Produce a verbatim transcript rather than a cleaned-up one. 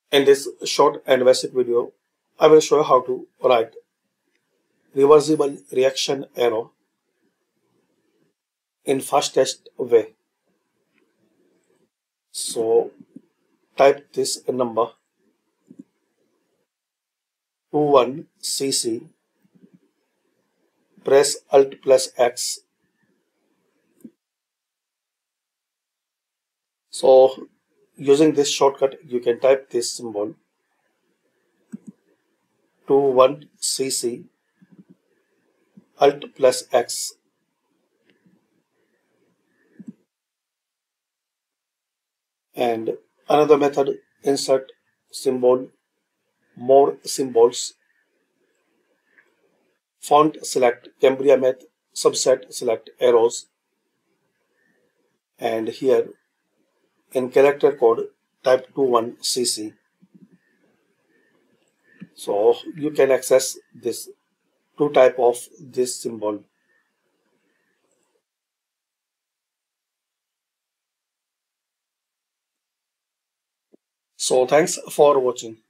In this short and basic video, I will show you how to write reversible reaction arrow in fastest way. So type this number twenty-one C C, press Alt plus X. So using this shortcut, you can type this symbol twenty-one C C, Alt plus X. And another method, insert symbol, more symbols, font select Cambria Math, subset select arrows, and here in character code type twenty-one C C. So you can access this two type of this symbol. So thanks for watching.